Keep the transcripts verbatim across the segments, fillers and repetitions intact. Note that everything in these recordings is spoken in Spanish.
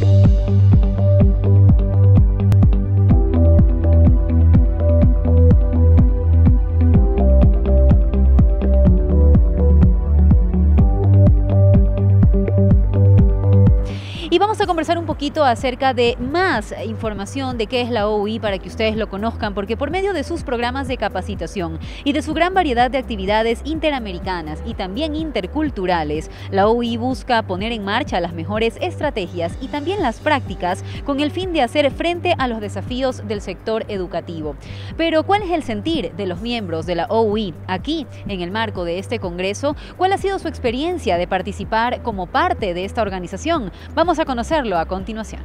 Y vamos a conversar un poquito acerca de más información de qué es la O U I para que ustedes lo conozcan, porque por medio de sus programas de capacitación y de su gran variedad de actividades interamericanas y también interculturales, la O U I busca poner en marcha las mejores estrategias y también las prácticas con el fin de hacer frente a los desafíos del sector educativo. Pero, ¿cuál es el sentir de los miembros de la O U I aquí en el marco de este congreso? ¿Cuál ha sido su experiencia de participar como parte de esta organización? Vamos a conocerlo a continuación.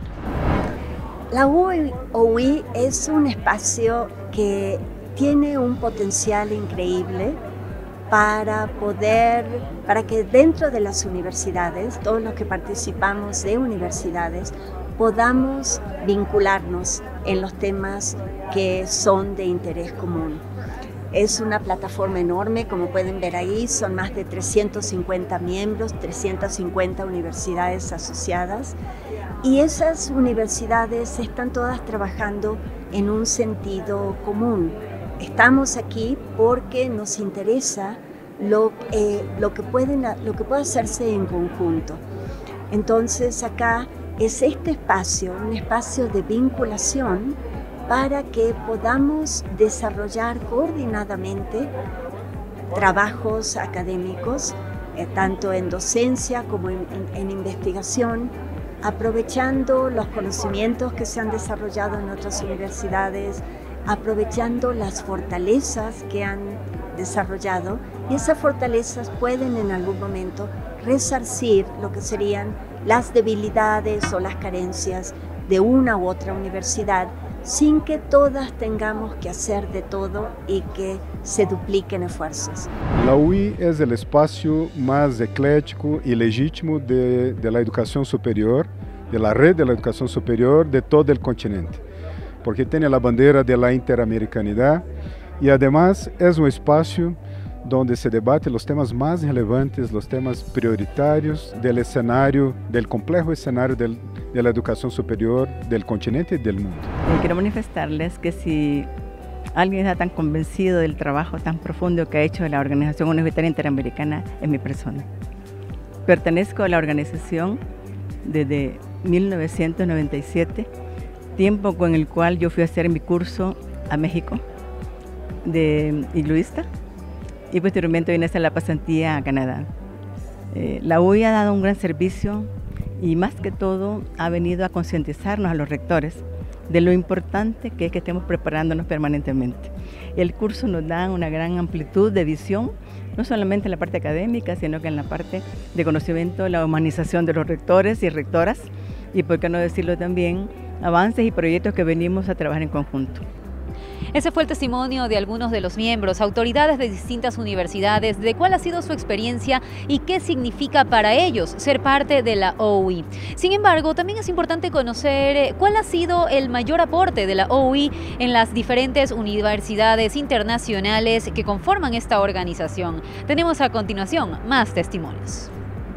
La O U I es un espacio que tiene un potencial increíble para poder, para que dentro de las universidades, todos los que participamos de universidades, podamos vincularnos en los temas que son de interés común. Es una plataforma enorme, como pueden ver ahí, son más de trescientos cincuenta miembros, trescientas cincuenta universidades asociadas, y esas universidades están todas trabajando en un sentido común. Estamos aquí porque nos interesa lo, eh, lo, que pueden, lo que puede hacerse en conjunto. Entonces acá es este espacio, un espacio de vinculación para que podamos desarrollar coordinadamente trabajos académicos, eh, tanto en docencia como en, en, en investigación, aprovechando los conocimientos que se han desarrollado en otras universidades, aprovechando las fortalezas que han desarrollado, y esas fortalezas pueden en algún momento resarcir lo que serían las debilidades o las carencias de una u otra universidad, sin que todas tengamos que hacer de todo y que se dupliquen esfuerzos. La U I es el espacio más eclético y legítimo de, de la educación superior, de la red de la educación superior de todo el continente, porque tiene la bandera de la interamericanidad y además es un espacio donde se debaten los temas más relevantes, los temas prioritarios del escenario, del complejo escenario del, de la educación superior del continente y del mundo. Quiero manifestarles que si alguien está tan convencido del trabajo tan profundo que ha hecho la Organización Universitaria Interamericana, es mi persona. Pertenezco a la organización desde mil novecientos noventa y siete, tiempo con el cual yo fui a hacer mi curso a México de higluista, y posteriormente vine a hacer la pasantía a Canadá. Eh, la U I ha dado un gran servicio y más que todo ha venido a concientizarnos a los rectores de lo importante que es que estemos preparándonos permanentemente. El curso nos da una gran amplitud de visión, no solamente en la parte académica, sino que en la parte de conocimiento, la humanización de los rectores y rectoras, y por qué no decirlo también, avances y proyectos que venimos a trabajar en conjunto. Ese fue el testimonio de algunos de los miembros, autoridades de distintas universidades, de cuál ha sido su experiencia y qué significa para ellos ser parte de la O U I. Sin embargo, también es importante conocer cuál ha sido el mayor aporte de la O U I en las diferentes universidades internacionales que conforman esta organización. Tenemos a continuación más testimonios.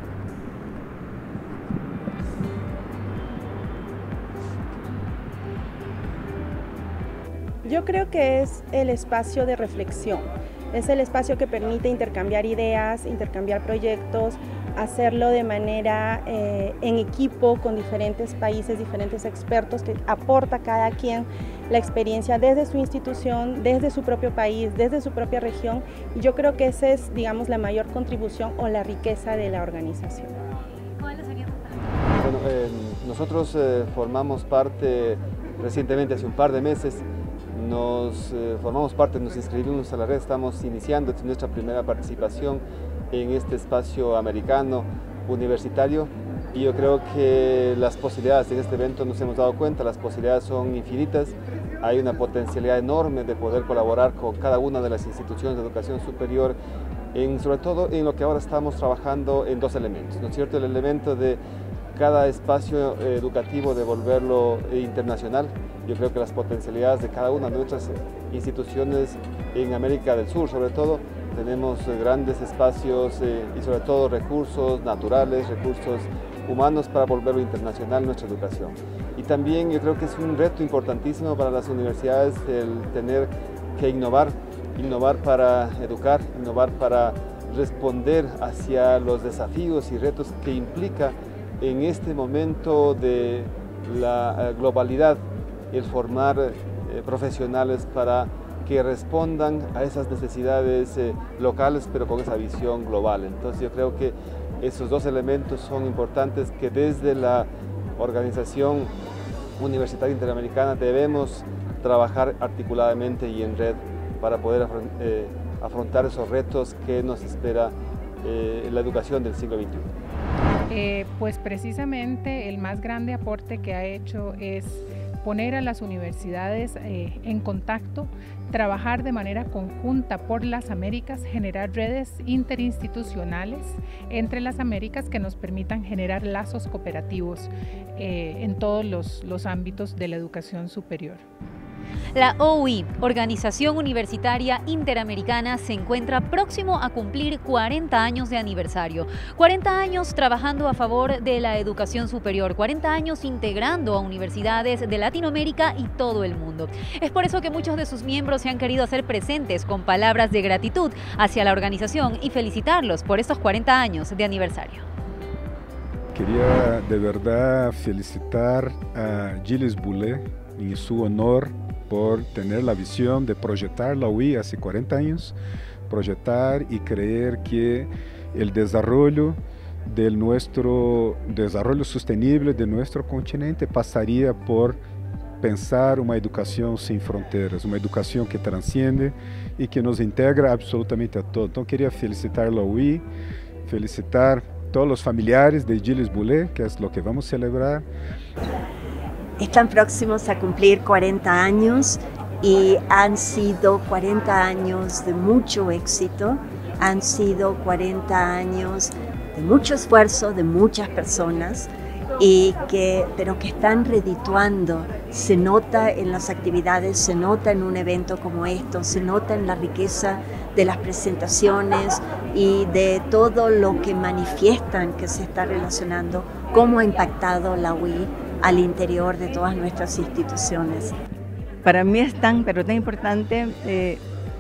Yo creo que es el espacio de reflexión, es el espacio que permite intercambiar ideas, intercambiar proyectos, hacerlo de manera eh, en equipo con diferentes países, diferentes expertos, que aporta cada quien la experiencia desde su institución, desde su propio país, desde su propia región, y yo creo que esa es, digamos, la mayor contribución o la riqueza de la organización. ¿Cuáles serían? Bueno, eh, nosotros eh, formamos parte recientemente, hace un par de meses, Nos eh, formamos parte, nos inscribimos a la red, estamos iniciando nuestra primera participación en este espacio americano universitario, y yo creo que las posibilidades en este evento, nos hemos dado cuenta, las posibilidades son infinitas. Hay una potencialidad enorme de poder colaborar con cada una de las instituciones de educación superior, en, sobre todo en lo que ahora estamos trabajando en dos elementos, ¿no es cierto? El elemento de cada espacio educativo de volverlo internacional. Yo creo que las potencialidades de cada una de nuestras instituciones en América del Sur, sobre todo, tenemos grandes espacios eh, y sobre todo recursos naturales, recursos humanos para volverlo internacional nuestra educación. Y también yo creo que es un reto importantísimo para las universidades el tener que innovar, innovar para educar, innovar para responder hacia los desafíos y retos que implica en este momento de la globalidad el formar eh, profesionales para que respondan a esas necesidades eh, locales, pero con esa visión global. Entonces yo creo que esos dos elementos son importantes que desde la Organización Universitaria Interamericana debemos trabajar articuladamente y en red para poder eh, afrontar esos retos que nos espera eh, la educación del siglo veintiuno. Eh, pues precisamente el más grande aporte que ha hecho es poner a las universidades eh, en contacto, trabajar de manera conjunta por las Américas, generar redes interinstitucionales entre las Américas que nos permitan generar lazos cooperativos eh, en todos los, los ámbitos de la educación superior. La O U I, Organización Universitaria Interamericana, se encuentra próximo a cumplir cuarenta años de aniversario. cuarenta años trabajando a favor de la educación superior, cuarenta años integrando a universidades de Latinoamérica y todo el mundo. Es por eso que muchos de sus miembros se han querido hacer presentes con palabras de gratitud hacia la organización y felicitarlos por estos cuarenta años de aniversario. Quería de verdad felicitar a Gilles Boulet en su honor por tener la visión de proyectar la U I hace cuarenta años, proyectar y creer que el desarrollo de nuestro desarrollo sostenible de nuestro continente pasaría por pensar uma educação sem fronteiras, uma educação que transcende e que nos integra absolutamente a todos. Então, queria felicitar a U I, felicitar todos os familiares de Gilles Boulet, que é o que vamos celebrar. Están próximos a cumplir cuarenta años y han sido cuarenta años de mucho éxito, han sido cuarenta años de mucho esfuerzo de muchas personas, y que, pero que están redituando. Se nota en las actividades, se nota en un evento como esto, se nota en la riqueza de las presentaciones y de todo lo que manifiestan que se está relacionando, cómo ha impactado la U I al interior de todas nuestras instituciones. Para mí es tan, pero tan importante eh,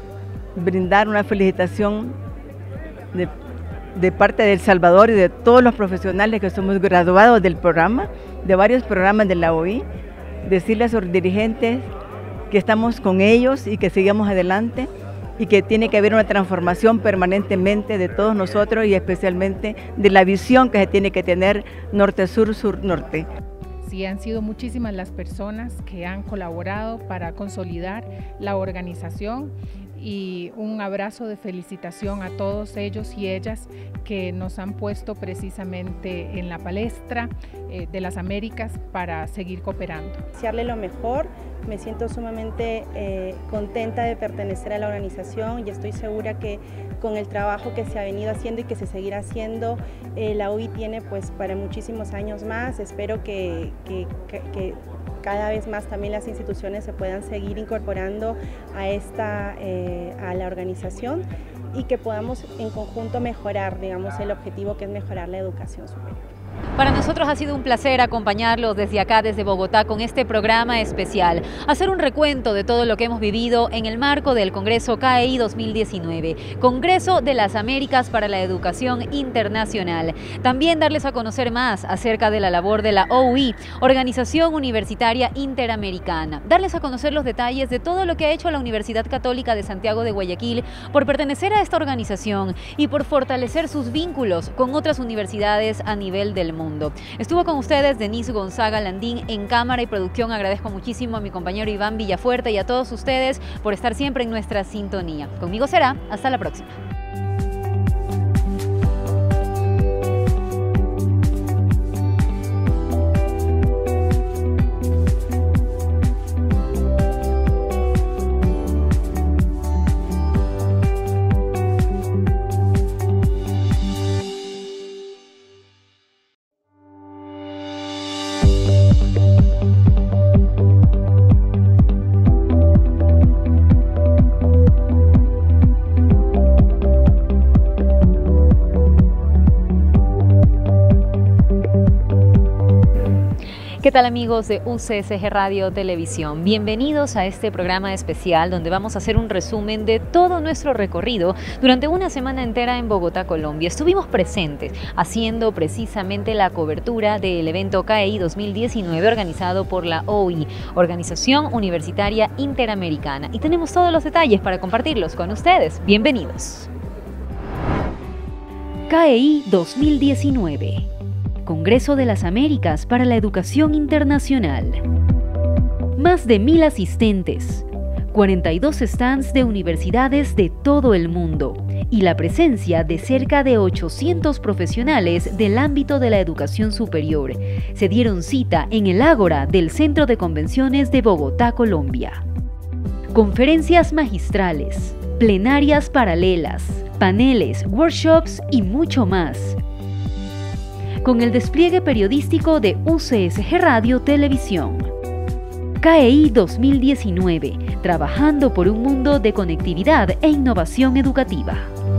brindar una felicitación de, de parte de El Salvador y de todos los profesionales que somos graduados del programa, de varios programas de la U I, decirle a sus dirigentes que estamos con ellos y que sigamos adelante y que tiene que haber una transformación permanentemente de todos nosotros y especialmente de la visión que se tiene que tener norte-sur, sur-norte. Sí, han sido muchísimas las personas que han colaborado para consolidar la organización, y un abrazo de felicitación a todos ellos y ellas que nos han puesto precisamente en la palestra eh, de las Américas para seguir cooperando. Desearle lo mejor, me siento sumamente eh, contenta de pertenecer a la organización y estoy segura que con el trabajo que se ha venido haciendo y que se seguirá haciendo, eh, la U I tiene pues para muchísimos años más. Espero que, que, que, que cada vez más también las instituciones se puedan seguir incorporando a, esta, eh, a la organización y que podamos en conjunto mejorar, digamos, el objetivo que es mejorar la educación superior. Para nosotros ha sido un placer acompañarlos desde acá, desde Bogotá, con este programa especial. Hacer un recuento de todo lo que hemos vivido en el marco del Congreso K E I dos mil diecinueve, Congreso de las Américas para la Educación Internacional. También darles a conocer más acerca de la labor de la O U I, Organización Universitaria Interamericana. Darles a conocer los detalles de todo lo que ha hecho la Universidad Católica de Santiago de Guayaquil por pertenecer a esta organización y por fortalecer sus vínculos con otras universidades a nivel del mundo. Estuvo con ustedes Denise Gonzaga Landín en cámara y producción. Agradezco muchísimo a mi compañero Iván Villafuerte y a todos ustedes por estar siempre en nuestra sintonía. Conmigo será hasta la próxima. ¿Qué tal, amigos de U C S G Radio Televisión? Bienvenidos a este programa especial donde vamos a hacer un resumen de todo nuestro recorrido durante una semana entera en Bogotá, Colombia. Estuvimos presentes haciendo precisamente la cobertura del evento K E I dos mil diecinueve organizado por la O U I, Organización Universitaria Interamericana. Y tenemos todos los detalles para compartirlos con ustedes. Bienvenidos. K E I dos mil diecinueve. Congreso de las Américas para la Educación Internacional. Más de mil asistentes, cuarenta y dos stands de universidades de todo el mundo y la presencia de cerca de ochocientos profesionales del ámbito de la educación superior se dieron cita en el Ágora del Centro de Convenciones de Bogotá, Colombia. Conferencias magistrales, plenarias paralelas, paneles, workshops y mucho más. Con el despliegue periodístico de U C S G Radio Televisión. K E I dos mil diecinueve, trabajando por un mundo de conectividad e innovación educativa.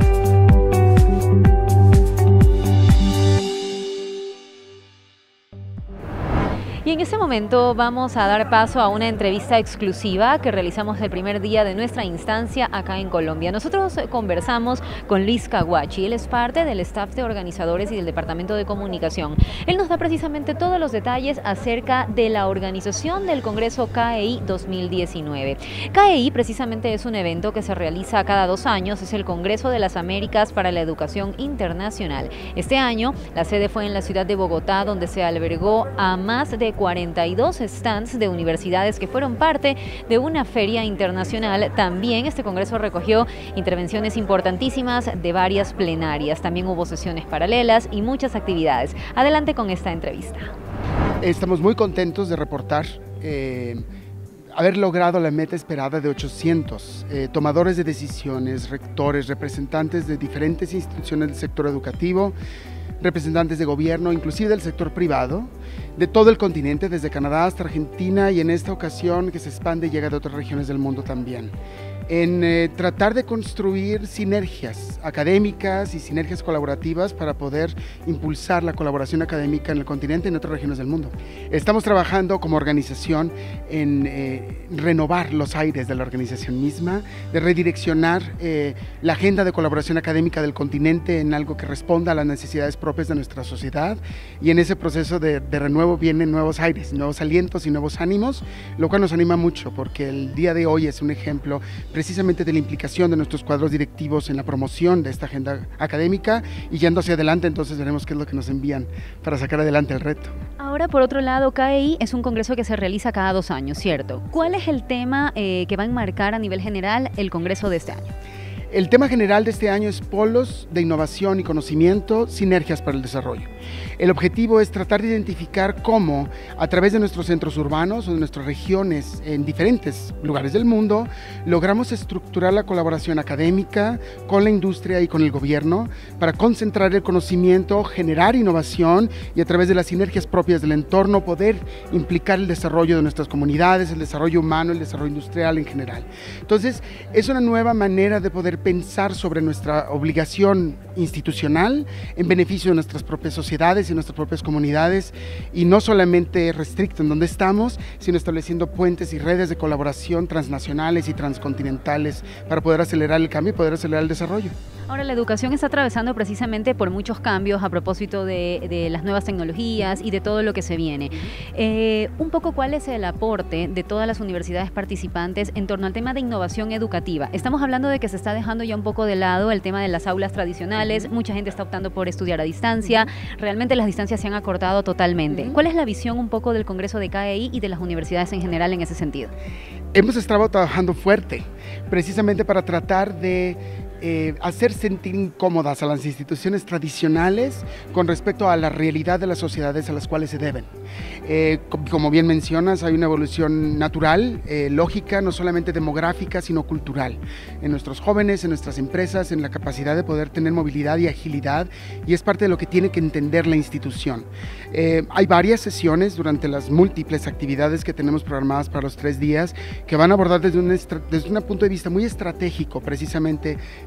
Y en este momento vamos a dar paso a una entrevista exclusiva que realizamos el primer día de nuestra instancia acá en Colombia. Nosotros conversamos con Luis Caguachi, él es parte del staff de organizadores y del Departamento de Comunicación. Él nos da precisamente todos los detalles acerca de la organización del Congreso K E I dos mil diecinueve. K E I precisamente es un evento que se realiza cada dos años, es el Congreso de las Américas para la Educación Internacional. Este año la sede fue en la ciudad de Bogotá, donde se albergó a más de cuarenta y dos stands de universidades que fueron parte de una feria internacional. También este congreso recogió intervenciones importantísimas de varias plenarias. También hubo sesiones paralelas y muchas actividades. Adelante con esta entrevista. Estamos muy contentos de reportar eh, haber logrado la meta esperada de ochocientos eh, tomadores de decisiones, rectores, representantes de diferentes instituciones del sector educativo, representantes de gobierno, inclusive del sector privado, de todo el continente, desde Canadá hasta Argentina, y en esta ocasión que se expande y llega de otras regiones del mundo también, en eh, tratar de construir sinergias académicas y sinergias colaborativas para poder impulsar la colaboración académica en el continente y en otras regiones del mundo. Estamos trabajando como organización en eh, renovar los aires de la organización misma, de redireccionar eh, la agenda de colaboración académica del continente en algo que responda a las necesidades propias de nuestra sociedad, y en ese proceso de, de renuevo vienen nuevos aires, nuevos alientos y nuevos ánimos, lo cual nos anima mucho porque el día de hoy es un ejemplo precisamente de la implicación de nuestros cuadros directivos en la promoción de esta agenda académica, y yendo hacia adelante entonces veremos qué es lo que nos envían para sacar adelante el reto. Ahora, por otro lado, K E I es un congreso que se realiza cada dos años, ¿cierto? ¿Cuál es el tema eh, que va a enmarcar a nivel general el congreso de este año? El tema general de este año es polos de innovación y conocimiento, sinergias para el desarrollo. El objetivo es tratar de identificar cómo, a través de nuestros centros urbanos o de nuestras regiones en diferentes lugares del mundo, logramos estructurar la colaboración académica con la industria y con el gobierno para concentrar el conocimiento, generar innovación y a través de las sinergias propias del entorno poder implicar el desarrollo de nuestras comunidades, el desarrollo humano, el desarrollo industrial en general. Entonces, es una nueva manera de poder pensar sobre nuestra obligación institucional en beneficio de nuestras propias sociedades y nuestras propias comunidades, y no solamente restricto en donde estamos, sino estableciendo puentes y redes de colaboración transnacionales y transcontinentales para poder acelerar el cambio y poder acelerar el desarrollo. Ahora, la educación está atravesando precisamente por muchos cambios a propósito de, de las nuevas tecnologías y de todo lo que se viene. Eh, un poco, ¿cuál es el aporte de todas las universidades participantes en torno al tema de innovación educativa? Estamos hablando de que se está dejando ya un poco de lado el tema de las aulas tradicionales, mucha gente está optando por estudiar a distancia, realmente las distancias se han acortado totalmente. ¿Cuál es la visión un poco del Congreso de K E I y de las universidades en general en ese sentido? Hemos estado trabajando fuerte, precisamente para tratar de Eh, hacer sentir incómodas a las instituciones tradicionales con respecto a la realidad de las sociedades a las cuales se deben. Eh, como bien mencionas, hay una evolución natural, eh, lógica, no solamente demográfica, sino cultural, en nuestros jóvenes, en nuestras empresas, en la capacidad de poder tener movilidad y agilidad, y es parte de lo que tiene que entender la institución. Eh, hay varias sesiones durante las múltiples actividades que tenemos programadas para los tres días que van a abordar desde un, desde un punto de vista muy estratégico, precisamente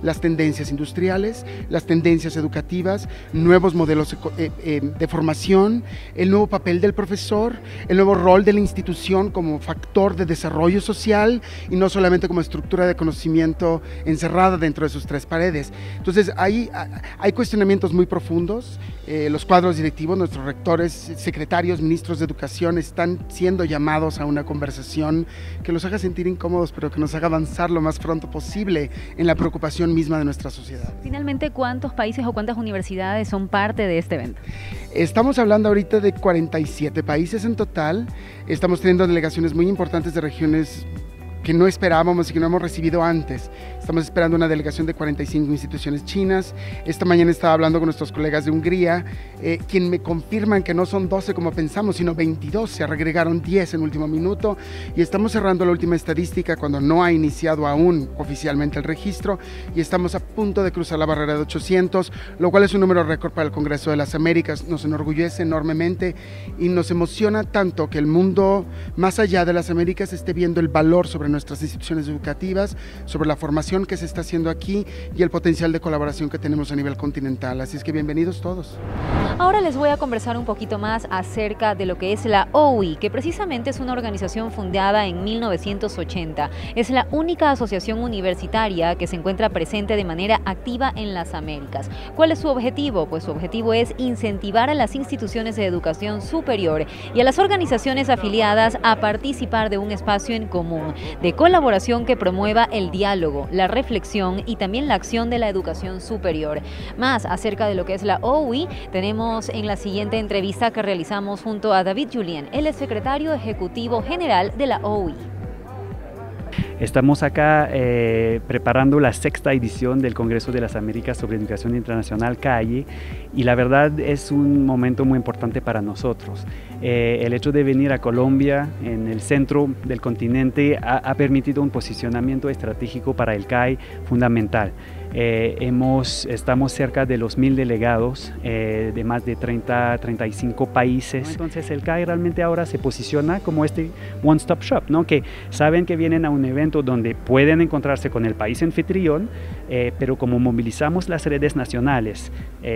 las tendencias industriales, las tendencias educativas, nuevos modelos eh, eh, de formación, el nuevo papel del profesor, el nuevo rol de la institución como factor de desarrollo social y no solamente como estructura de conocimiento encerrada dentro de sus tres paredes. Entonces hay, hay cuestionamientos muy profundos, eh, los cuadros directivos, nuestros rectores, secretarios, ministros de educación están siendo llamados a una conversación que los haga sentir incómodos, pero que nos haga avanzar lo más pronto posible en la preocupación misma de nuestra sociedad. Finalmente, ¿cuántos países o cuántas universidades son parte de este evento? Estamos hablando ahorita de cuarenta y siete países en total, estamos teniendo delegaciones muy importantes de regiones que no esperábamos y que no hemos recibido antes. Estamos esperando una delegación de cuarenta y cinco instituciones chinas. Esta mañana estaba hablando con nuestros colegas de Hungría, eh, quien me confirman que no son doce como pensamos, sino veintidós, se agregaron diez en último minuto y estamos cerrando la última estadística cuando no ha iniciado aún oficialmente el registro y estamos a punto de cruzar la barrera de ochocientos, lo cual es un número récord para el Congreso de las Américas. Nos enorgullece enormemente y nos emociona tanto que el mundo más allá de las Américas esté viendo el valor sobre nuestras instituciones educativas, sobre la formación que se está haciendo aquí y el potencial de colaboración que tenemos a nivel continental. Así es que bienvenidos todos. Ahora les voy a conversar un poquito más acerca de lo que es la O U I, que precisamente es una organización fundada en mil novecientos ochenta. Es la única asociación universitaria que se encuentra presente de manera activa en las Américas. ¿Cuál es su objetivo? Pues su objetivo es incentivar a las instituciones de educación superior y a las organizaciones afiliadas a participar de un espacio en común, de colaboración que promueva el diálogo, la reflexión y también la acción de la educación superior. Más acerca de lo que es la O U I, tenemos en la siguiente entrevista que realizamos junto a David Julien, él es secretario ejecutivo general de la O U I. Estamos acá eh, preparando la sexta edición del Congreso de las Américas sobre Educación Internacional, CAIE, y la verdad es un momento muy importante para nosotros. Eh, el hecho de venir a Colombia, en el centro del continente, ha, ha permitido un posicionamiento estratégico para el C A I fundamental. Eh, hemos, estamos cerca de los mil delegados eh, de más de treinta, treinta y cinco países. Entonces el C A I realmente ahora se posiciona como este one-stop shop, ¿no? Que saben que vienen a un evento donde pueden encontrarse con el país anfitrión, eh, pero como movilizamos las redes nacionales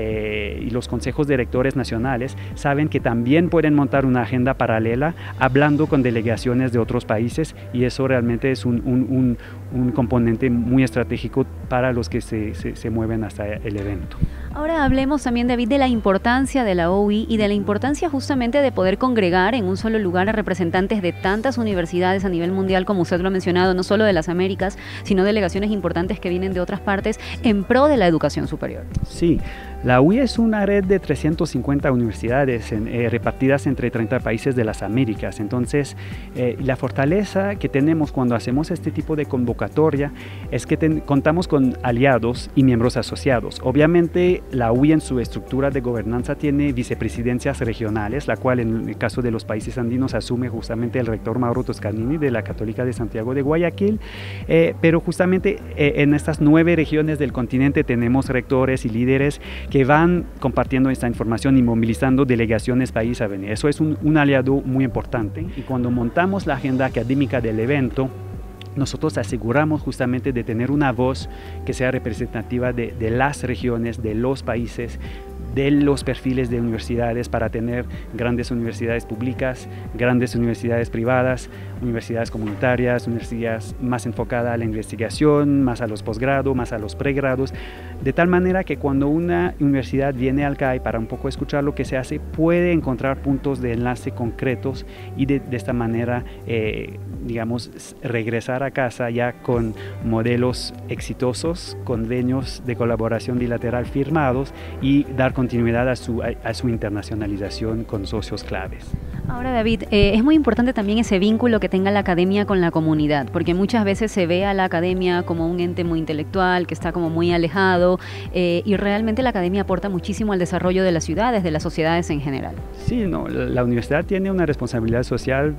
eh, y los consejos directores nacionales, saben que también pueden montar una agenda paralela hablando con delegaciones de otros países y eso realmente es un, un, un, un componente muy estratégico para los que Se, se, se mueven hasta el evento. Ahora hablemos también, David, de la importancia de la O U I y de la importancia justamente de poder congregar en un solo lugar a representantes de tantas universidades a nivel mundial, como usted lo ha mencionado, no solo de las Américas, sino delegaciones importantes que vienen de otras partes en pro de la educación superior. Sí, la O U I es una red de trescientas cincuenta universidades en, eh, repartidas entre treinta países de las Américas. Entonces, eh, la fortaleza que tenemos cuando hacemos este tipo de convocatoria es que ten, contamos con aliados y miembros asociados. Obviamente, la O U I en su estructura de gobernanza tiene vicepresidencias regionales, la cual en el caso de los países andinos asume justamente el rector Mauro Toscanini de la Católica de Santiago de Guayaquil, eh, pero justamente eh, en estas nueve regiones del continente tenemos rectores y líderes que van compartiendo esta información y movilizando delegaciones país a venir. Eso es un, un aliado muy importante y cuando montamos la agenda académica del evento, nosotros aseguramos justamente de tener una voz que sea representativa de, de las regiones, de los países, de los perfiles de universidades para tener grandes universidades públicas, grandes universidades privadas, universidades comunitarias, universidades más enfocadas a la investigación, más a los posgrados, más a los pregrados, de tal manera que cuando una universidad viene al C A I para un poco escuchar lo que se hace, puede encontrar puntos de enlace concretos y de, de esta manera, eh, digamos, regresar a casa ya con modelos exitosos, convenios de colaboración bilateral firmados y dar continuidad a su, a, a su internacionalización con socios claves. Ahora, David, eh, es muy importante también ese vínculo que tenga la academia con la comunidad, porque muchas veces se ve a la academia como un ente muy intelectual, que está como muy alejado, eh, y realmente la academia aporta muchísimo al desarrollo de las ciudades, de las sociedades en general. Sí, no, la, la universidad tiene una responsabilidad social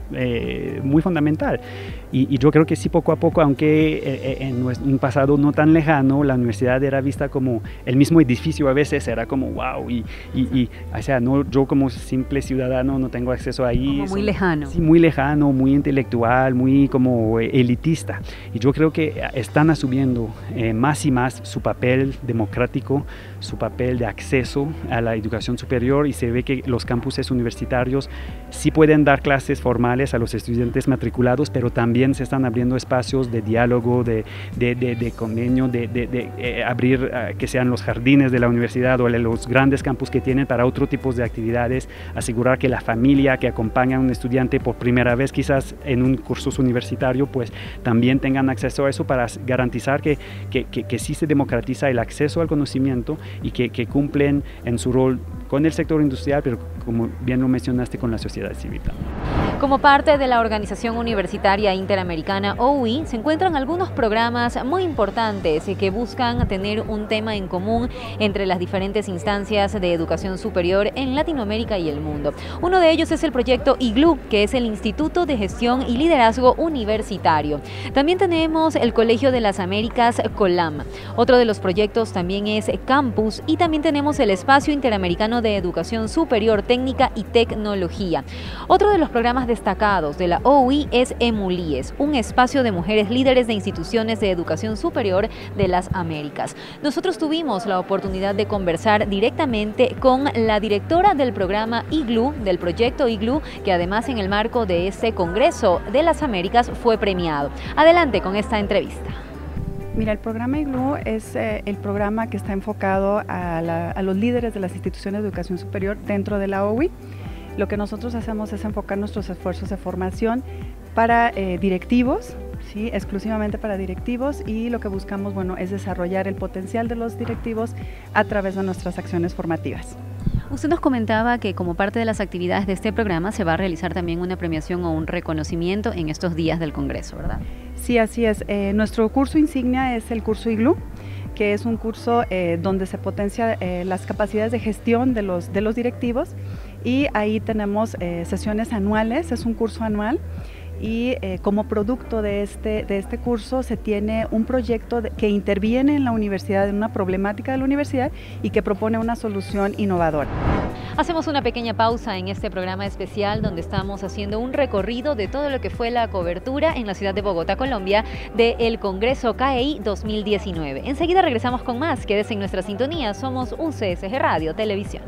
eh, muy fundamental. Y, y yo creo que sí, poco a poco, aunque eh, en un pasado no tan lejano, la universidad era vista como el mismo edificio, a veces era como wow, y, y, y o sea, no, yo como simple ciudadano no tengo acceso ahí. Como muy son, lejano. Sí, muy lejano, muy intelectual, muy como elitista. Y yo creo que están asumiendo eh, más y más su papel democrático, su papel de acceso a la educación superior, y se ve que los campuses universitarios sí pueden dar clases formales a los estudiantes matriculados, pero también se están abriendo espacios de diálogo, de, de, de, de convenio, de, de, de eh, abrir uh, que sean los jardines de la universidad o los grandes campus que tienen para otro tipo de actividades, asegurar que la familia que acompaña a un estudiante por primera vez quizás en un curso universitario, pues también tengan acceso a eso para garantizar que, que, que, que sí se democratiza el acceso al conocimiento y que, que cumplen en su rol con el sector industrial, pero como bien lo mencionaste, con la sociedad civil también. Como parte de la Organización Universitaria Interamericana O U I, se encuentran algunos programas muy importantes que buscan tener un tema en común entre las diferentes instancias de educación superior en Latinoamérica y el mundo. Uno de ellos es el proyecto I G L U, que es el Instituto de Gestión y Liderazgo Universitario. También tenemos el Colegio de las Américas, COLAM. Otro de los proyectos también es Campus, y también tenemos el Espacio Interamericano de Educación Superior, Técnica y Tecnología. Otro de los programas destacados de la O U I es EMULIES, un espacio de mujeres líderes de instituciones de educación superior de las Américas. Nosotros tuvimos la oportunidad de conversar directamente con la directora del programa I G L U, del proyecto I G L U, que además en el marco de este Congreso de las Américas fue premiado. Adelante con esta entrevista. Mira, el programa I G L U es eh, el programa que está enfocado a, la, a los líderes de las instituciones de educación superior dentro de la O U I. Lo que nosotros hacemos es enfocar nuestros esfuerzos de formación para eh, directivos, ¿sí? Exclusivamente para directivos, y lo que buscamos, bueno, es desarrollar el potencial de los directivos a través de nuestras acciones formativas. Usted nos comentaba que como parte de las actividades de este programa se va a realizar también una premiación o un reconocimiento en estos días del Congreso, ¿verdad? Sí, así es. Eh, nuestro curso insignia es el curso I G L U, que es un curso eh, donde se potencia eh, las capacidades de gestión de los, de los directivos, y ahí tenemos eh, sesiones anuales, es un curso anual, y eh, como producto de este, de este curso se tiene un proyecto de, que interviene en la universidad, en una problemática de la universidad y que propone una solución innovadora. Hacemos una pequeña pausa en este programa especial donde estamos haciendo un recorrido de todo lo que fue la cobertura en la ciudad de Bogotá, Colombia, del Congreso K E I dos mil diecinueve. Enseguida regresamos con más. Quédese en nuestra sintonía. Somos U C S G Radio Televisión.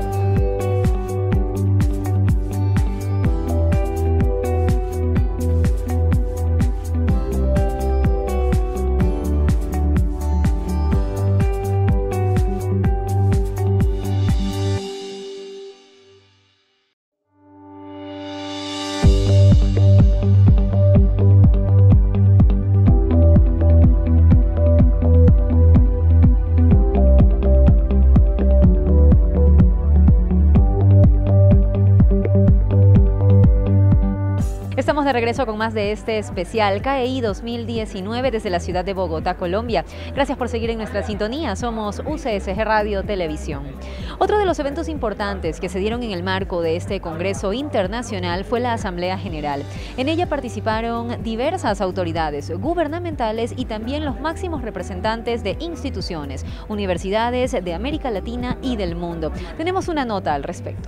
Estamos de regreso con más de este especial K E I dos mil diecinueve desde la ciudad de Bogotá, Colombia. Gracias por seguir en nuestra sintonía. Somos U C S G Radio Televisión. Otro de los eventos importantes que se dieron en el marco de este Congreso Internacional fue la Asamblea General. En ella participaron diversas autoridades gubernamentales y también los máximos representantes de instituciones, universidades de América Latina y del mundo. Tenemos una nota al respecto.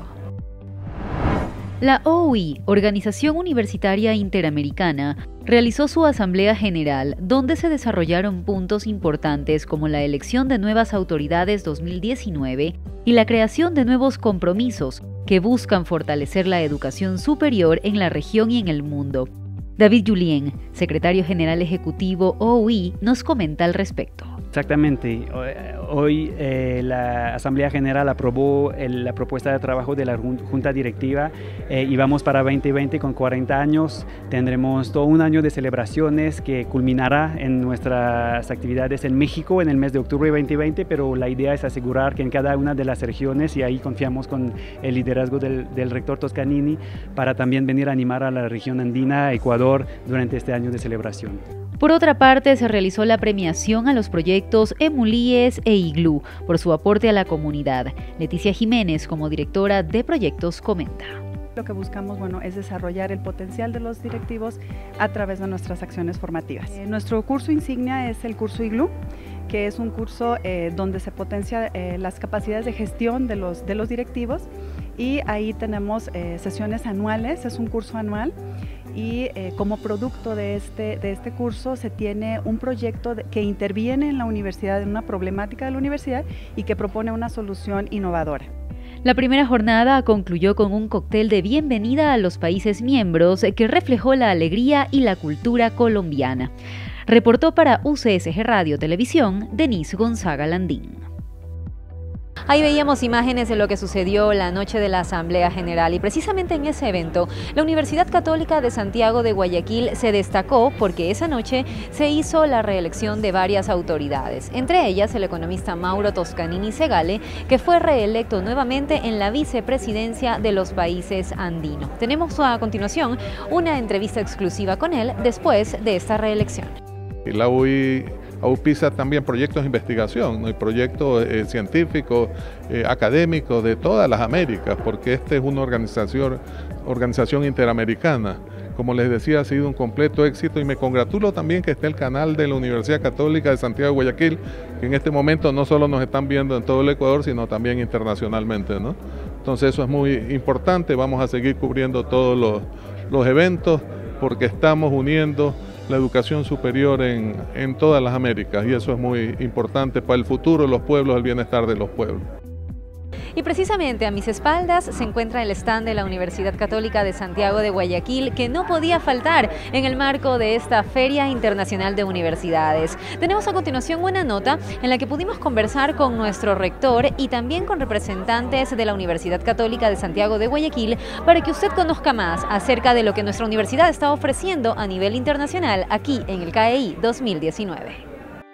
La O U I, Organización Universitaria Interamericana, realizó su Asamblea General, donde se desarrollaron puntos importantes como la elección de nuevas autoridades dos mil diecinueve y la creación de nuevos compromisos que buscan fortalecer la educación superior en la región y en el mundo. David Julien, secretario general ejecutivo O U I, nos comenta al respecto. Exactamente. Hoy eh, la Asamblea General aprobó el, la propuesta de trabajo de la Junta Directiva eh, y vamos para veinte veinte con cuarenta años. Tendremos todo un año de celebraciones que culminará en nuestras actividades en México en el mes de octubre de veinte veinte, pero la idea es asegurar que en cada una de las regiones, y ahí confiamos con el liderazgo del, del rector Toscanini, para también venir a animar a la región andina, Ecuador, durante este año de celebración. Por otra parte, se realizó la premiación a los proyectos EMULIES e I G L U por su aporte a la comunidad. Leticia Jiménez, como directora de proyectos, comenta. Lo que buscamos, bueno, es desarrollar el potencial de los directivos a través de nuestras acciones formativas. Eh, nuestro curso insignia es el curso IGLU, que es un curso eh, donde se potencia eh, las capacidades de gestión de los, de los directivos, y ahí tenemos eh, sesiones anuales, es un curso anual, y eh, como producto de este, de este curso se tiene un proyecto de, que interviene en la universidad, en una problemática de la universidad y que propone una solución innovadora. La primera jornada concluyó con un cóctel de bienvenida a los países miembros que reflejó la alegría y la cultura colombiana. Reportó para U C S G Radio Televisión, Denise Gonzaga Landín. Ahí veíamos imágenes de lo que sucedió la noche de la Asamblea General, y precisamente en ese evento la Universidad Católica de Santiago de Guayaquil se destacó porque esa noche se hizo la reelección de varias autoridades, entre ellas el economista Mauro Toscanini Segale, que fue reelecto nuevamente en la vicepresidencia de los países andinos. Tenemos a continuación una entrevista exclusiva con él después de esta reelección. La U I auspicia también proyectos de investigación, ¿no? Y proyectos eh, científicos, eh, académicos de todas las Américas, porque esta es una organización, organización interamericana. Como les decía, ha sido un completo éxito, y me congratulo también que esté el canal de la Universidad Católica de Santiago de Guayaquil, que en este momento no solo nos están viendo en todo el Ecuador, sino también internacionalmente, ¿no? Entonces eso es muy importante. Vamos a seguir cubriendo todos los, los eventos, porque estamos uniendo la educación superior en, en todas las Américas, y eso es muy importante para el futuro de los pueblos, el bienestar de los pueblos. Y precisamente a mis espaldas se encuentra el stand de la Universidad Católica de Santiago de Guayaquil, que no podía faltar en el marco de esta Feria Internacional de Universidades. Tenemos a continuación una nota en la que pudimos conversar con nuestro rector y también con representantes de la Universidad Católica de Santiago de Guayaquil, para que usted conozca más acerca de lo que nuestra universidad está ofreciendo a nivel internacional aquí en el C A E I dos mil diecinueve.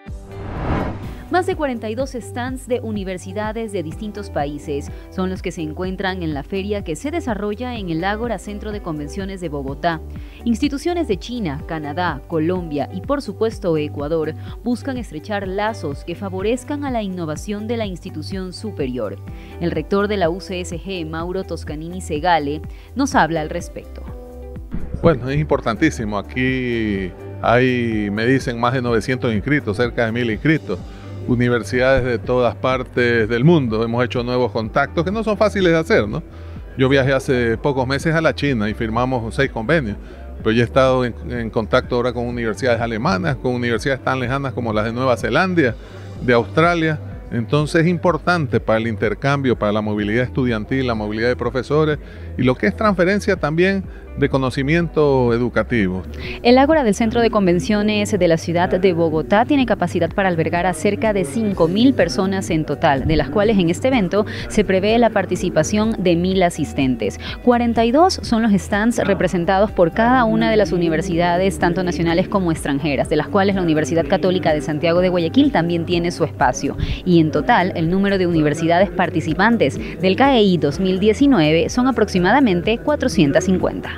Más de cuarenta y dos stands de universidades de distintos países son los que se encuentran en la feria, que se desarrolla en el Ágora Centro de Convenciones de Bogotá. Instituciones de China, Canadá, Colombia y por supuesto Ecuador buscan estrechar lazos que favorezcan a la innovación de la institución superior. El rector de la U C S G, Mauro Toscanini Segale, nos habla al respecto. Bueno, es importantísimo. Aquí hay, me dicen, más de novecientos inscritos, cerca de mil inscritos. Universidades de todas partes del mundo. Hemos hecho nuevos contactos que no son fáciles de hacer, ¿no? Yo viajé hace pocos meses a la China y firmamos seis convenios, pero yo he estado en, en contacto ahora con universidades alemanas, con universidades tan lejanas como las de Nueva Zelanda, de Australia. Entonces es importante para el intercambio, para la movilidad estudiantil, la movilidad de profesores, y lo que es transferencia también de conocimiento educativo. El Ágora del Centro de Convenciones de la ciudad de Bogotá tiene capacidad para albergar a cerca de cinco mil personas en total, de las cuales en este evento se prevé la participación de mil asistentes. cuarenta y dos son los stands representados por cada una de las universidades, tanto nacionales como extranjeras, de las cuales la Universidad Católica de Santiago de Guayaquil también tiene su espacio. Y en total, el número de universidades participantes del C A E I dos mil diecinueve son aproximadamente cuatrocientas cincuenta.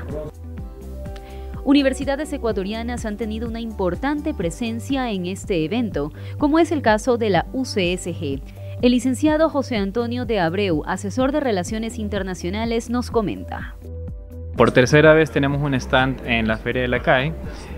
Universidades ecuatorianas han tenido una importante presencia en este evento, como es el caso de la U C S G. El licenciado José Antonio de Abreu, asesor de Relaciones Internacionales, nos comenta. Por tercera vez tenemos un stand en la Feria de la C A E.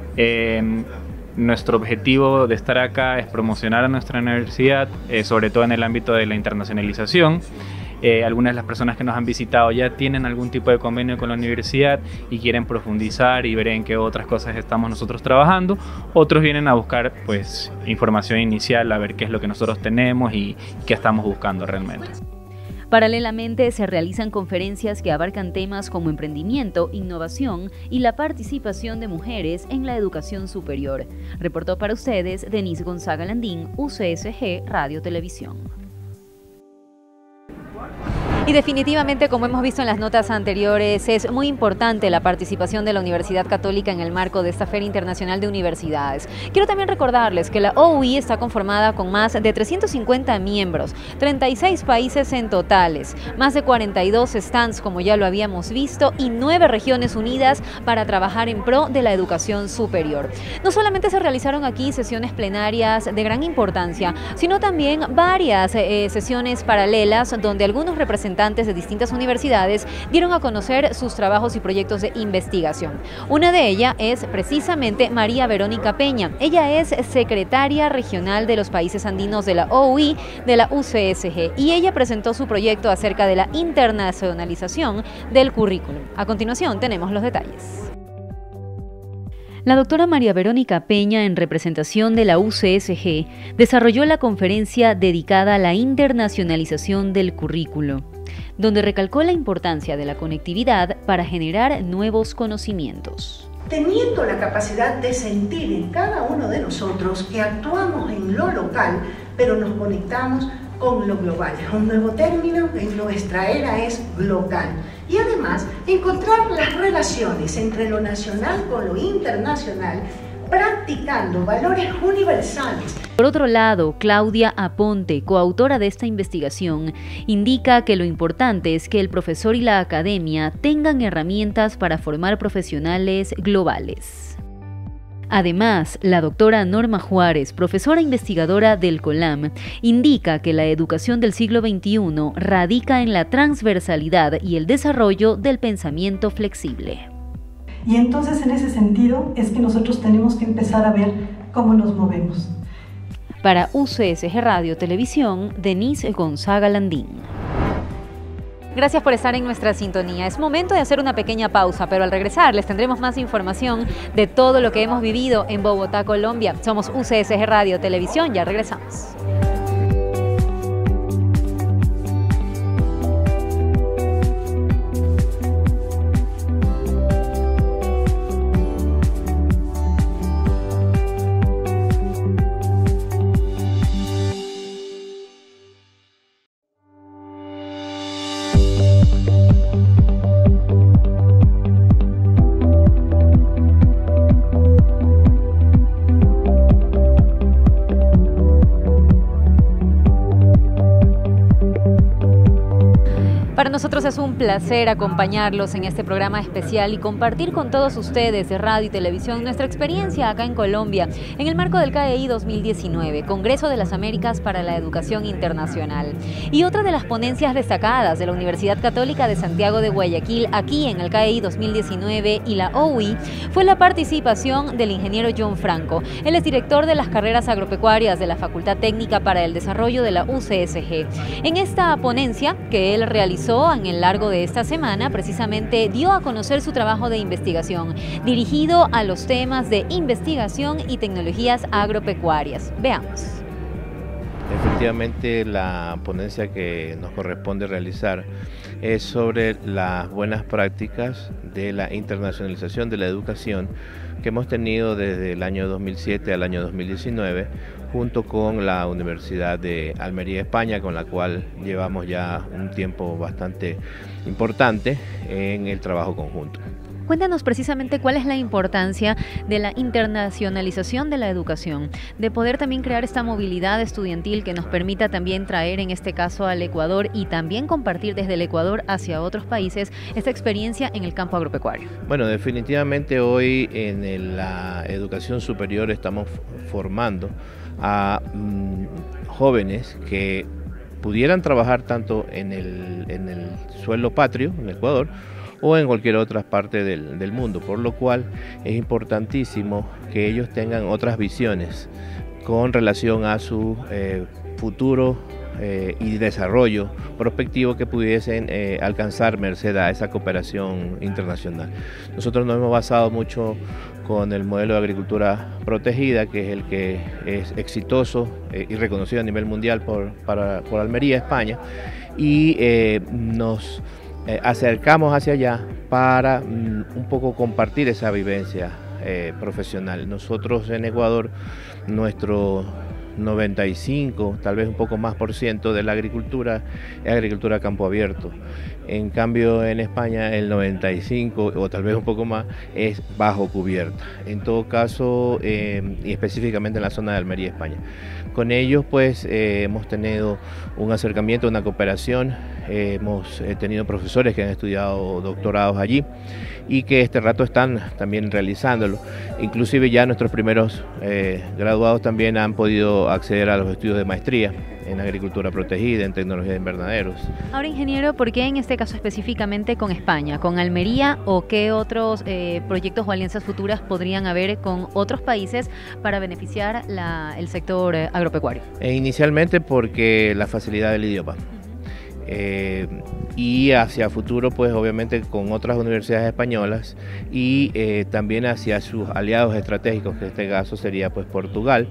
Eh, nuestro objetivo de estar acá es promocionar a nuestra universidad, eh, sobre todo en el ámbito de la internacionalización. Eh, algunas de las personas que nos han visitado ya tienen algún tipo de convenio con la universidad y quieren profundizar y ver en qué otras cosas estamos nosotros trabajando. Otros vienen a buscar pues información inicial, a ver qué es lo que nosotros tenemos y qué estamos buscando realmente. Paralelamente se realizan conferencias que abarcan temas como emprendimiento, innovación y la participación de mujeres en la educación superior. Reportó para ustedes Denise Gonzaga Landín, U C S G Radio Televisión. Y definitivamente, como hemos visto en las notas anteriores, es muy importante la participación de la Universidad Católica en el marco de esta Feria Internacional de Universidades. Quiero también recordarles que la O U I está conformada con más de trescientos cincuenta miembros, treinta y seis países en totales, más de cuarenta y dos stands, como ya lo habíamos visto, y nueve regiones unidas para trabajar en pro de la educación superior. No solamente se realizaron aquí sesiones plenarias de gran importancia, sino también varias eh, sesiones paralelas donde algunos representantes representantes de distintas universidades dieron a conocer sus trabajos y proyectos de investigación. Una de ellas es precisamente María Verónica Peña. Ella es secretaria regional de los países andinos de la O U I de la U C S G y ella presentó su proyecto acerca de la internacionalización del currículum. A continuación tenemos los detalles. La doctora María Verónica Peña, en representación de la U C S G, desarrolló la conferencia dedicada a la internacionalización del currículo, donde recalcó la importancia de la conectividad para generar nuevos conocimientos. Teniendo la capacidad de sentir en cada uno de nosotros que actuamos en lo local, pero nos conectamos con lo global. Un nuevo término en nuestra era es local. Y además, encontrar las relaciones entre lo nacional con lo internacional, practicando valores universales. Por otro lado, Claudia Aponte, coautora de esta investigación, indica que lo importante es que el profesor y la academia tengan herramientas para formar profesionales globales. Además, la doctora Norma Juárez, profesora investigadora del COLAM, indica que la educación del siglo veintiuno radica en la transversalidad y el desarrollo del pensamiento flexible. Y entonces, en ese sentido, es que nosotros tenemos que empezar a ver cómo nos movemos. Para U C S G Radio Televisión, Denise Gonzaga Landín. Gracias por estar en nuestra sintonía. Es momento de hacer una pequeña pausa, pero al regresar les tendremos más información de todo lo que hemos vivido en Bogotá, Colombia. Somos U C S G Radio Televisión, ya regresamos. Para nosotros es un placer acompañarlos en este programa especial y compartir con todos ustedes de radio y televisión nuestra experiencia acá en Colombia en el marco del C A E I dos mil diecinueve, Congreso de las Américas para la Educación Internacional. Y otra de las ponencias destacadas de la Universidad Católica de Santiago de Guayaquil aquí en el C A E I dos mil diecinueve y la O U I fue la participación del ingeniero John Franco. Él es director de las carreras agropecuarias de la Facultad Técnica para el Desarrollo de la U C S G. En esta ponencia que él realizó en el largo de esta semana, precisamente dio a conocer su trabajo de investigación dirigido a los temas de investigación y tecnologías agropecuarias. Veamos. Efectivamente, la ponencia que nos corresponde realizar es sobre las buenas prácticas de la internacionalización de la educación que hemos tenido desde el año dos mil siete al año dos mil diecinueve, junto con la Universidad de Almería, España, con la cual llevamos ya un tiempo bastante importante en el trabajo conjunto. Cuéntanos precisamente cuál es la importancia de la internacionalización de la educación, de poder también crear esta movilidad estudiantil que nos permita también traer en este caso al Ecuador y también compartir desde el Ecuador hacia otros países esta experiencia en el campo agropecuario. Bueno, definitivamente hoy en el, la educación superior estamos formando a mmm, jóvenes que pudieran trabajar tanto en el, en el suelo patrio, en Ecuador, o en cualquier otra parte del, del mundo, por lo cual es importantísimo que ellos tengan otras visiones con relación a su eh, futuro eh, y desarrollo prospectivo que pudiesen eh, alcanzar merced a esa cooperación internacional. Nosotros nos hemos basado mucho con el modelo de agricultura protegida, que es el que es exitoso eh, y reconocido a nivel mundial por, para, por Almería, España, y eh, nos Eh, acercamos hacia allá para mm, un poco compartir esa vivencia eh, profesional. Nosotros en Ecuador, nuestro noventa y cinco, tal vez un poco más por ciento de la agricultura es agricultura a campo abierto. En cambio en España el noventa y cinco o tal vez un poco más es bajo cubierta. En todo caso, eh, y específicamente en la zona de Almería, España. Con ellos pues eh, hemos tenido un acercamiento, una cooperación eh, hemos eh, tenido profesores que han estudiado doctorados allí y que este rato están también realizándolo. Inclusive ya nuestros primeros eh, graduados también han podido acceder a los estudios de maestría en agricultura protegida, en tecnología de invernaderos. Ahora, ingeniero, ¿por qué en este caso específicamente con España, con Almería, o qué otros eh, proyectos o alianzas futuras podrían haber con otros países para beneficiar la, el sector eh, agropecuario? E inicialmente porque la facilidad del idioma. Eh, y hacia futuro, pues obviamente con otras universidades españolas y eh, también hacia sus aliados estratégicos, que en este caso sería pues Portugal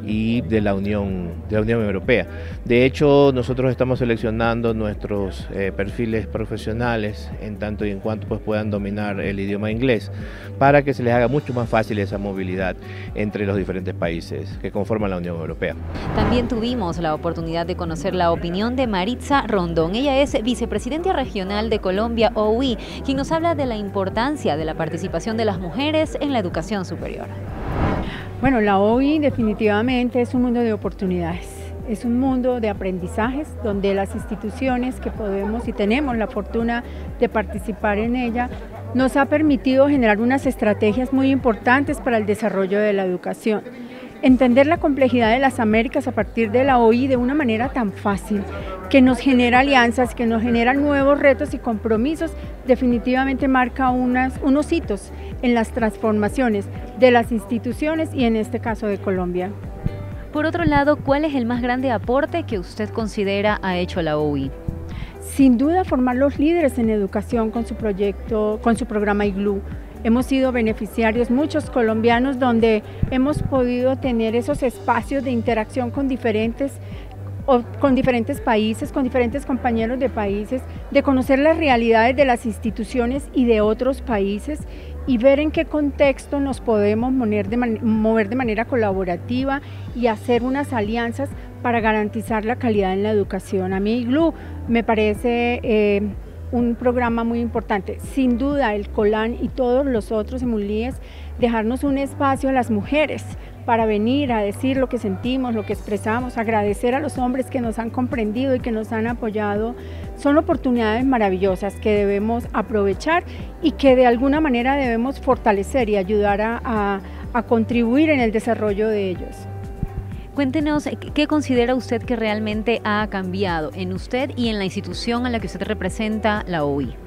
y de la Unión, de la Unión Europea. De hecho, nosotros estamos seleccionando nuestros eh, perfiles profesionales en tanto y en cuanto pues puedan dominar el idioma inglés, para que se les haga mucho más fácil esa movilidad entre los diferentes países que conforman la Unión Europea. También tuvimos la oportunidad de conocer la opinión de Maritza Rondón. Ella es vicepresidenta regional de Colombia O U I, quien nos habla de la importancia de la participación de las mujeres en la educación superior. Bueno, la O U I definitivamente es un mundo de oportunidades, es un mundo de aprendizajes donde las instituciones que podemos y tenemos la fortuna de participar en ella nos ha permitido generar unas estrategias muy importantes para el desarrollo de la educación. Entender la complejidad de las Américas a partir de la O U I de una manera tan fácil, que nos genera alianzas, que nos genera nuevos retos y compromisos, definitivamente marca unas, unos hitos en las transformaciones de las instituciones y en este caso de Colombia. Por otro lado, ¿cuál es el más grande aporte que usted considera ha hecho la O U I? Sin duda, formar los líderes en educación con su proyecto, con su programa IGLU. Hemos sido beneficiarios, muchos colombianos, donde hemos podido tener esos espacios de interacción con diferentes, o con diferentes países, con diferentes compañeros de países, de conocer las realidades de las instituciones y de otros países y ver en qué contexto nos podemos mover de, man- mover de manera colaborativa y hacer unas alianzas para garantizar la calidad en la educación. A mí IGLU me parece eh, un programa muy importante. Sin duda el COLAN y todos los otros EMULIES, dejarnos un espacio a las mujeres para venir a decir lo que sentimos, lo que expresamos, agradecer a los hombres que nos han comprendido y que nos han apoyado. Son oportunidades maravillosas que debemos aprovechar y que de alguna manera debemos fortalecer y ayudar a, a, a contribuir en el desarrollo de ellos. Cuéntenos, ¿qué considera usted que realmente ha cambiado en usted y en la institución a la que usted representa, la O U I?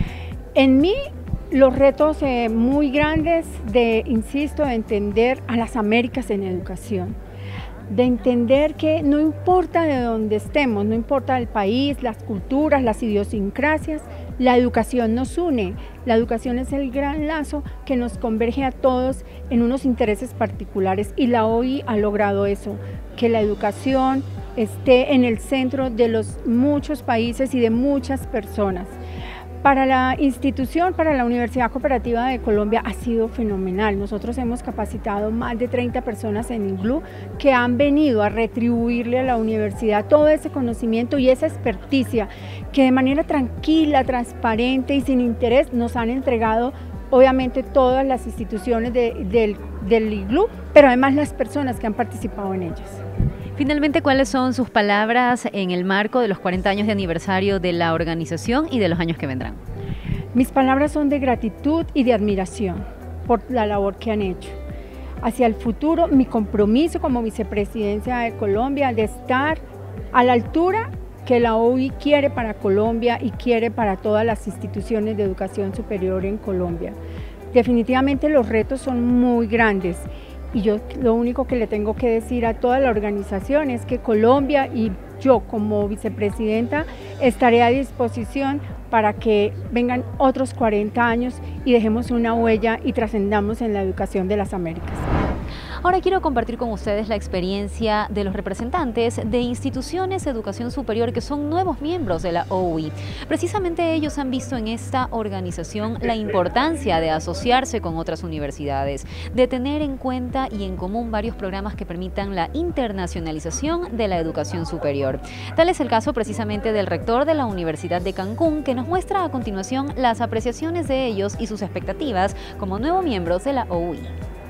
En mí, los retos eh, muy grandes de, insisto, de entender a las Américas en educación, de entender que no importa de dónde estemos, no importa el país, las culturas, las idiosincrasias, la educación nos une. La educación es el gran lazo que nos converge a todos en unos intereses particulares y la O U I ha logrado eso, que la educación esté en el centro de los muchos países y de muchas personas. Para la institución, para la Universidad Cooperativa de Colombia ha sido fenomenal. Nosotros hemos capacitado más de treinta personas en IGLU que han venido a retribuirle a la universidad todo ese conocimiento y esa experticia que de manera tranquila, transparente y sin interés nos han entregado obviamente todas las instituciones de, del, del IGLU, pero además las personas que han participado en ellas. Finalmente, ¿cuáles son sus palabras en el marco de los cuarenta años de aniversario de la organización y de los años que vendrán? Mis palabras son de gratitud y de admiración por la labor que han hecho. Hacia el futuro, mi compromiso como vicepresidencia de Colombia de estar a la altura que la O U I quiere para Colombia y quiere para todas las instituciones de educación superior en Colombia. Definitivamente los retos son muy grandes. Y yo lo único que le tengo que decir a toda la organización es que Colombia y yo como vicepresidenta estaré a disposición para que vengan otros cuarenta años y dejemos una huella y trascendamos en la educación de las Américas. Ahora quiero compartir con ustedes la experiencia de los representantes de instituciones de educación superior que son nuevos miembros de la O U I. Precisamente ellos han visto en esta organización la importancia de asociarse con otras universidades, de tener en cuenta y en común varios programas que permitan la internacionalización de la educación superior. Tal es el caso precisamente del rector de la Universidad de Cancún, que nos muestra a continuación las apreciaciones de ellos y sus expectativas como nuevos miembros de la O U I.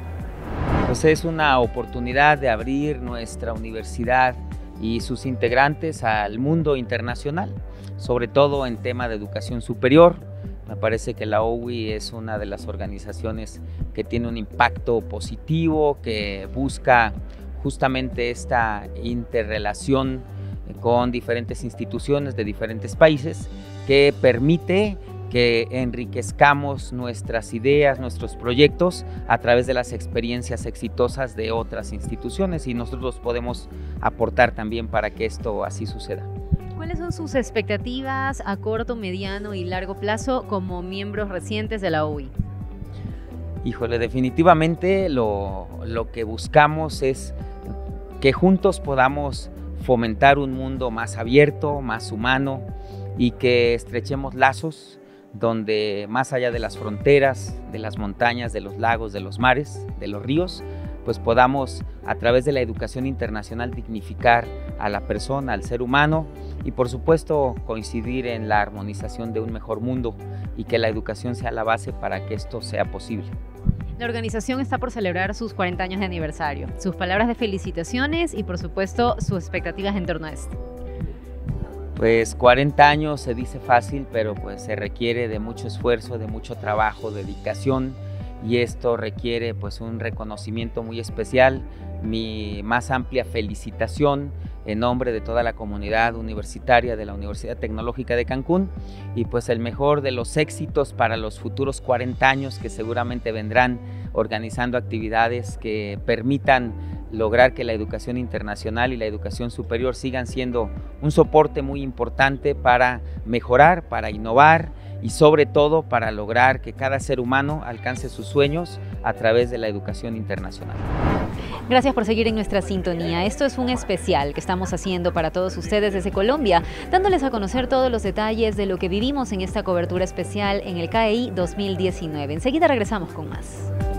Pues es una oportunidad de abrir nuestra universidad y sus integrantes al mundo internacional. sobre todo en tema de educación superior. Me parece que la O U I es una de las organizaciones que tiene un impacto positivo, que busca justamente esta interrelación con diferentes instituciones de diferentes países, que permite que enriquezcamos nuestras ideas, nuestros proyectos a través de las experiencias exitosas de otras instituciones, y nosotros podemos aportar también para que esto así suceda. ¿Cuáles son sus expectativas a corto, mediano y largo plazo como miembros recientes de la O U I? Híjole, definitivamente lo, lo que buscamos es que juntos podamos fomentar un mundo más abierto, más humano, y que estrechemos lazos donde más allá de las fronteras, de las montañas, de los lagos, de los mares, de los ríos, pues podamos a través de la educación internacional dignificar a la persona, al ser humano, y por supuesto coincidir en la armonización de un mejor mundo, y que la educación sea la base para que esto sea posible. La organización está por celebrar sus cuarenta años de aniversario. Sus palabras de felicitaciones y por supuesto sus expectativas en torno a esto. Pues cuarenta años se dice fácil, pero pues se requiere de mucho esfuerzo, de mucho trabajo, dedicación, y esto requiere pues un reconocimiento muy especial. Mi más amplia felicitación en nombre de toda la comunidad universitaria de la Universidad Tecnológica de Cancún, y pues el mejor de los éxitos para los futuros cuarenta años, que seguramente vendrán organizando actividades que permitan lograr que la educación internacional y la educación superior sigan siendo un soporte muy importante para mejorar, para innovar y sobre todo para lograr que cada ser humano alcance sus sueños a través de la educación internacional. Gracias por seguir en nuestra sintonía. Esto es un especial que estamos haciendo para todos ustedes desde Colombia, dándoles a conocer todos los detalles de lo que vivimos en esta cobertura especial en el C A E I dos mil diecinueve. Enseguida regresamos con más.